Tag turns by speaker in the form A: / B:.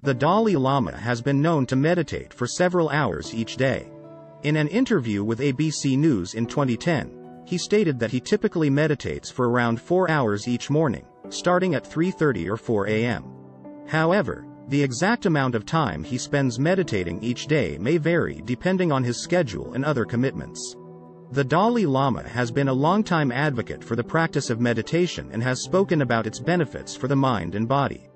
A: The Dalai Lama has been known to meditate for several hours each day. In an interview with ABC News in 2010, he stated that he typically meditates for around 4 hours each morning, starting at 3:30 or 4 a.m. However, the exact amount of time he spends meditating each day may vary depending on his schedule and other commitments. The Dalai Lama has been a longtime advocate for the practice of meditation and has spoken about its benefits for the mind and body.